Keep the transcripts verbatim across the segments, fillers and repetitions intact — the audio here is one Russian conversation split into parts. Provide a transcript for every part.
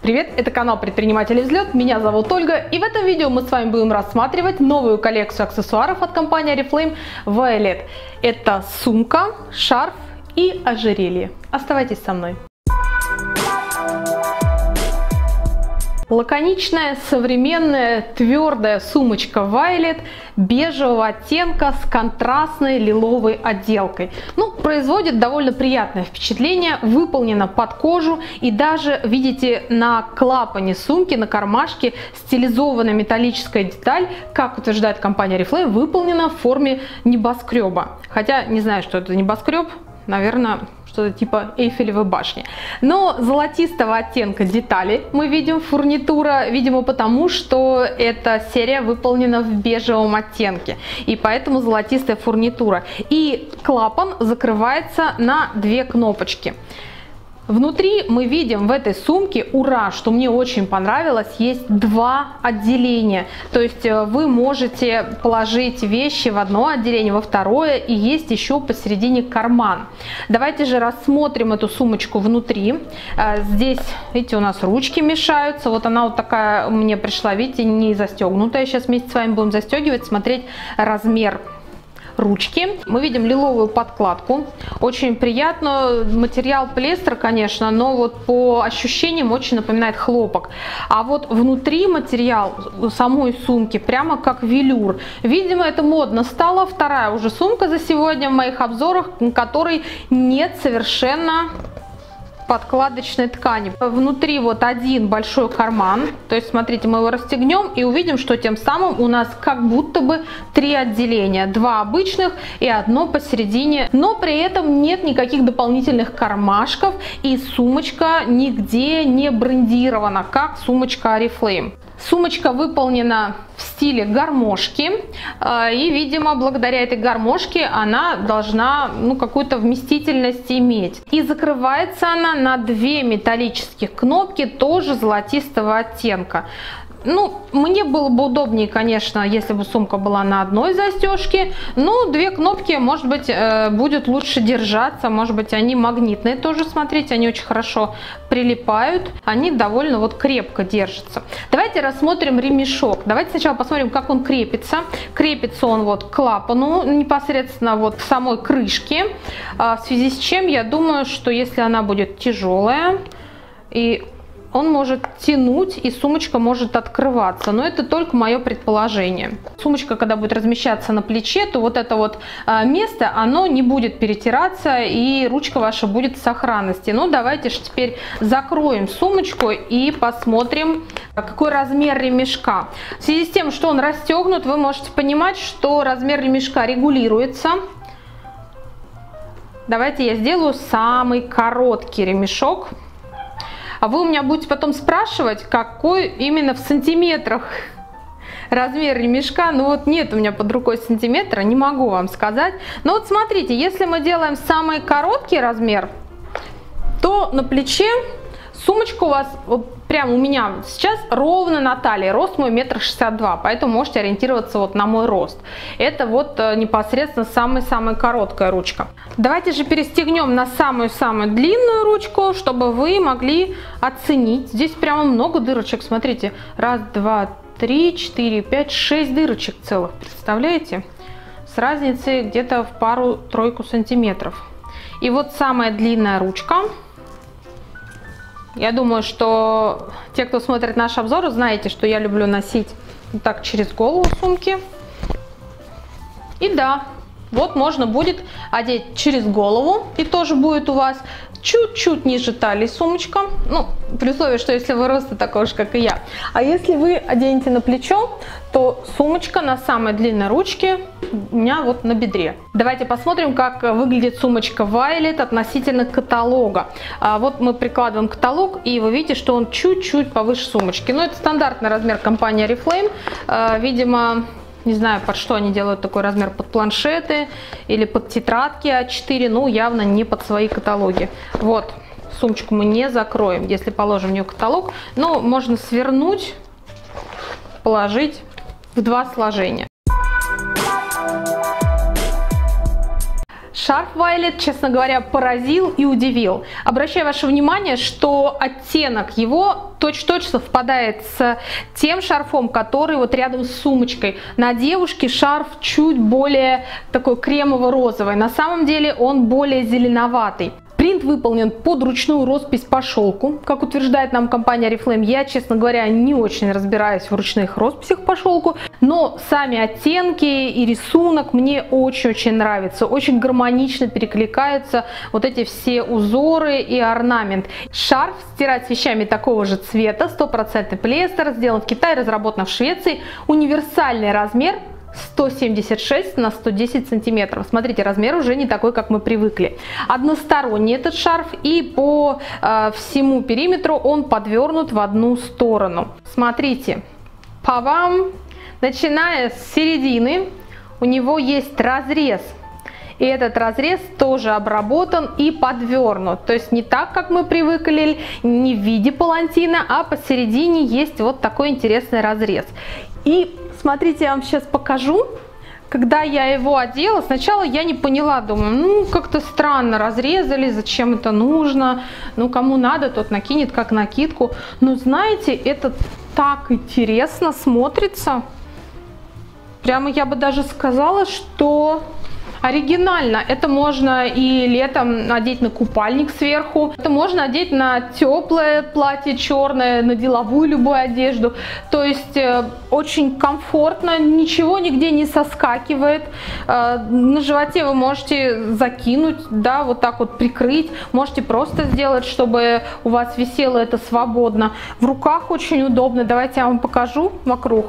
Привет, это канал Предприниматели Взлет, меня зовут Ольга, и в этом видео мы с вами будем рассматривать новую коллекцию аксессуаров от компании Oriflame Violet. Это сумка, шарф и ожерелье. Оставайтесь со мной. Лаконичная, современная, твердая сумочка Violet бежевого оттенка с контрастной лиловой отделкой. Ну, производит довольно приятное впечатление, выполнена под кожу, и даже, видите, на клапане сумки, на кармашке стилизованная металлическая деталь, как утверждает компания Oriflame, выполнена в форме небоскреба. Хотя не знаю, что это небоскреб, наверное, что-то типа Эйфелевой башни. Но золотистого оттенка детали мы видим, фурнитура, видимо, потому что эта серия выполнена в бежевом оттенке, и поэтому золотистая фурнитура. И клапан закрывается на две кнопочки. Внутри мы видим в этой сумке, ура, что мне очень понравилось, есть два отделения. То есть вы можете положить вещи в одно отделение, во второе, и есть еще посередине карман. Давайте же рассмотрим эту сумочку внутри. Здесь, видите, у нас ручки мешаются. Вот она вот такая мне пришла, видите, не застегнутая. Сейчас вместе с вами будем застегивать, смотреть размер ручки. Мы видим лиловую подкладку, очень приятно, материал полиэстер, конечно, но вот по ощущениям очень напоминает хлопок. А вот внутри материал самой сумки прямо как велюр. Видимо, это модно стало. Вторая уже сумка за сегодня в моих обзорах, в которой нет совершенно подкладочной ткани. Внутри вот один большой карман, то есть смотрите, мы его расстегнем и увидим, что тем самым у нас как будто бы три отделения, два обычных и одно посередине, но при этом нет никаких дополнительных кармашков, и сумочка нигде не брендирована, как сумочка Oriflame. Сумочка выполнена в стиле гармошки, и, видимо, благодаря этой гармошке она должна, ну, какую-то вместительность иметь. И закрывается она на две металлических кнопки, тоже золотистого оттенка. Ну, мне было бы удобнее, конечно, если бы сумка была на одной застежке, но две кнопки, может быть, будет лучше держаться, может быть, они магнитные тоже, смотрите, они очень хорошо прилипают, они довольно вот крепко держатся. Давайте рассмотрим ремешок. Давайте сначала посмотрим, как он крепится. Крепится он вот к клапану, непосредственно вот к самой крышке, в связи с чем я думаю, что если она будет тяжелая, и он может тянуть, и сумочка может открываться, но это только мое предположение. Сумочка, когда будет размещаться на плече, то вот это вот место, оно не будет перетираться, и ручка ваша будет в сохранности. Ну, давайте же теперь закроем сумочку и посмотрим, какой размер ремешка. В связи с тем, что он расстегнут, вы можете понимать, что размер ремешка регулируется. Давайте я сделаю самый короткий ремешок. А вы у меня будете потом спрашивать, какой именно в сантиметрах размер ремешка. Ну вот нет у меня под рукой сантиметра, не могу вам сказать. Но вот смотрите, если мы делаем самый короткий размер, то на плече сумочка у вас, вот прям у меня сейчас ровно на талии, рост мой метр шестьдесят два, поэтому можете ориентироваться вот на мой рост. Это вот непосредственно самая-самая короткая ручка. Давайте же перестегнем на самую-самую длинную ручку, чтобы вы могли оценить. Здесь прямо много дырочек, смотрите, раз, два, три, четыре, пять, шесть дырочек целых, представляете? С разницей где-то в пару-тройку сантиметров. И вот самая длинная ручка. Я думаю, что те, кто смотрит наш обзор, знаете, что я люблю носить вот так через голову сумки. И да, вот можно будет одеть через голову, и тоже будет у вас чуть-чуть ниже талии сумочка. Ну, при условии, что если вы роста такой же, как и я. А если вы оденете на плечо, то сумочка на самой длинной ручке у меня вот на бедре. Давайте посмотрим, как выглядит сумочка Violet относительно каталога. А вот мы прикладываем каталог, и вы видите, что он чуть-чуть повыше сумочки. Но это стандартный размер компании Oriflame. А, видимо, не знаю, под что они делают такой размер, под планшеты или под тетрадки а четыре, ну явно не под свои каталоги. Вот, сумочку мы не закроем, если положим в нее каталог, но можно свернуть, положить в два сложения. Шарф Violet, честно говоря, поразил и удивил. Обращаю ваше внимание, что оттенок его точь-в-точь совпадает с тем шарфом, который вот рядом с сумочкой. На девушке шарф чуть более такой кремово-розовый. На самом деле он более зеленоватый. Принт выполнен под ручную роспись по шелку. Как утверждает нам компания Oriflame, я, честно говоря, не очень разбираюсь в ручных росписях по шелку, но сами оттенки и рисунок мне очень-очень нравятся. Очень гармонично перекликаются вот эти все узоры и орнамент. Шарф стирать с вещами такого же цвета, стопроцентный полиэстер, сделан в Китае, разработан в Швеции. Универсальный размер сто семьдесят шесть на сто десять сантиметров. Смотрите, размер уже не такой, как мы привыкли. Односторонний этот шарф, и по э, всему периметру он подвернут в одну сторону. Смотрите, по вам, начиная с середины, у него есть разрез. И этот разрез тоже обработан и подвернут. То есть не так, как мы привыкли, не в виде палантина, а посередине есть вот такой интересный разрез. И смотрите, я вам сейчас покажу. Когда я его одела, сначала я не поняла, думаю, ну как-то странно разрезали, зачем это нужно, ну кому надо, тот накинет как накидку. Но знаете, это так интересно смотрится. Прямо я бы даже сказала, что оригинально. Это можно и летом надеть на купальник сверху. Это можно одеть на теплое платье черное, на деловую любую одежду. То есть э, очень комфортно, ничего нигде не соскакивает. Э, на животе вы можете закинуть, да, вот так вот прикрыть. Можете просто сделать, чтобы у вас висело это свободно. В руках очень удобно. Давайте я вам покажу вокруг.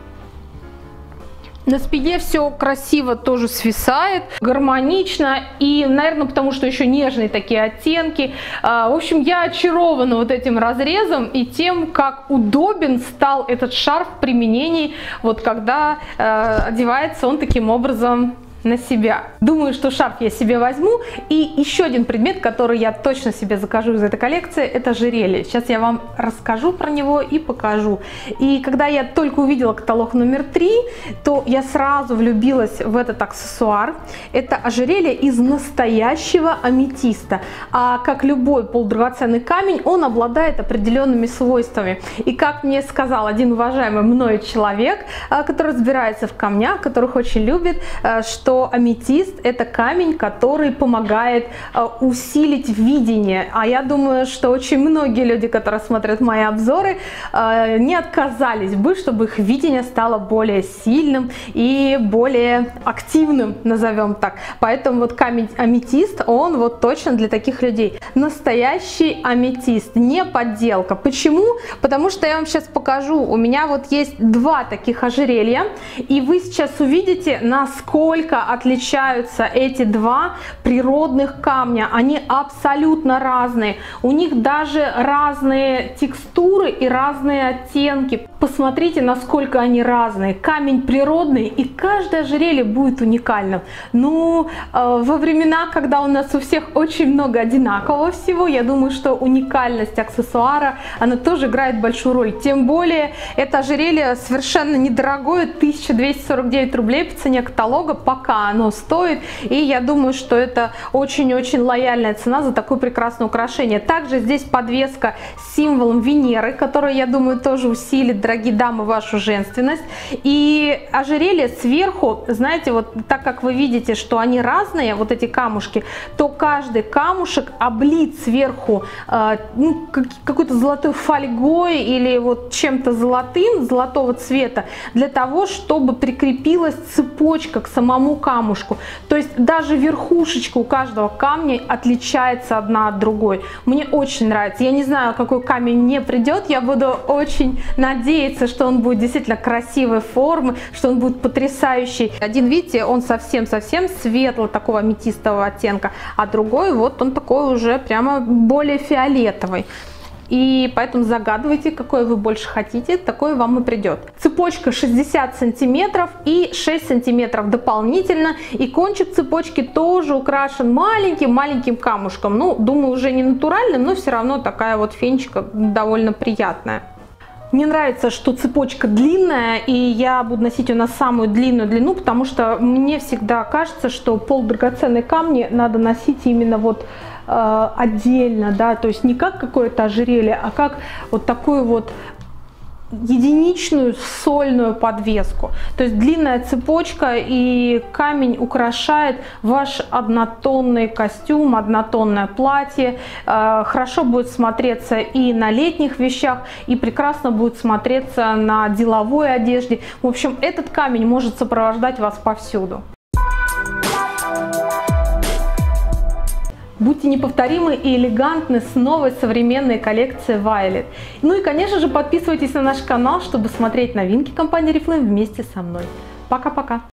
На спине все красиво тоже свисает, гармонично, и, наверное, потому что еще нежные такие оттенки. В общем, я очарована вот этим разрезом и тем, как удобен стал этот шарф в применении, вот когда одевается он таким образом на себя. Думаю, что шарф я себе возьму. И еще один предмет, который я точно себе закажу из этой коллекции, это ожерелье. Сейчас я вам расскажу про него и покажу. И когда я только увидела каталог номер три, то я сразу влюбилась в этот аксессуар. Это ожерелье из настоящего аметиста. А как любой полудрагоценный камень, он обладает определенными свойствами. И как мне сказал один уважаемый мной человек, который разбирается в камнях, которых очень любит, что аметист – это камень, который помогает э, усилить видение. А я думаю, что очень многие люди, которые смотрят мои обзоры, э, не отказались бы, чтобы их видение стало более сильным и более активным, назовем так. Поэтому вот камень аметист, он вот точно для таких людей. Настоящий аметист, не подделка. Почему? Потому что я вам сейчас покажу. У меня вот есть два таких ожерелья, и вы сейчас увидите, насколько отличаются эти два природных камня. Они абсолютно разные. У них даже разные текстуры и разные оттенки. Посмотрите, насколько они разные. Камень природный, и каждое ожерелье будет уникальным. Ну, во времена, когда у нас у всех очень много одинакового всего, я думаю, что уникальность аксессуара, она тоже играет большую роль. Тем более, это ожерелье совершенно недорогое, тысяча двести сорок девять рублей по цене каталога, пока оно стоит, и я думаю, что это очень-очень лояльная цена за такое прекрасное украшение. Также здесь подвеска с символом Венеры, которая, я думаю, тоже усилит, дорогие дамы, вашу женственность. И ожерелье сверху, знаете, вот так как вы видите, что они разные, вот эти камушки, то каждый камушек облит сверху э, ну, какой-то золотой фольгой или вот чем-то золотым, золотого цвета, для того, чтобы прикрепилась цепочка к самому камушку. То есть даже верхушечка у каждого камня отличается одна от другой. Мне очень нравится. Я не знаю, какой камень мне придет. Я буду очень надеяться, что он будет действительно красивой формы, что он будет потрясающий. Один, видите, он совсем-совсем светло такого аметистового оттенка, а другой вот он такой уже прямо более фиолетовый. И поэтому загадывайте, какой вы больше хотите, такой вам и придет. Цепочка шестьдесят сантиметров и шесть сантиметров дополнительно. И кончик цепочки тоже украшен маленьким-маленьким камушком. Ну, думаю, уже не натуральным, но все равно такая вот фенечка довольно приятная. Мне нравится, что цепочка длинная, и я буду носить ее на самую длинную длину, потому что мне всегда кажется, что полудрагоценные камни надо носить именно вот э, отдельно, да, то есть не как какое-то ожерелье, а как вот такую вот единичную сольную подвеску. То есть длинная цепочка, и камень украшает ваш однотонный костюм, однотонное платье. Хорошо будет смотреться и на летних вещах, и прекрасно будет смотреться на деловой одежде. В общем, этот камень может сопровождать вас повсюду. Будьте неповторимы и элегантны с новой современной коллекцией Violet. Ну и, конечно же, подписывайтесь на наш канал, чтобы смотреть новинки компании Oriflame вместе со мной. Пока-пока!